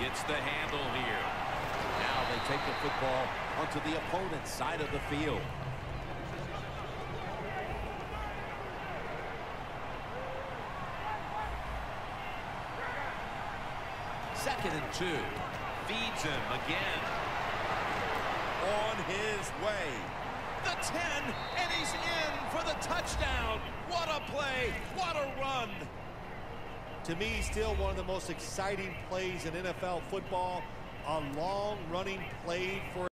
Gets the handle here. Now they take the football onto the opponent's side of the field. Second and 2. Feeds him again. On his way. The 10, and he's in for the touchdown. What a play. What a run. To me, still one of the most exciting plays in NFL football. A long running play for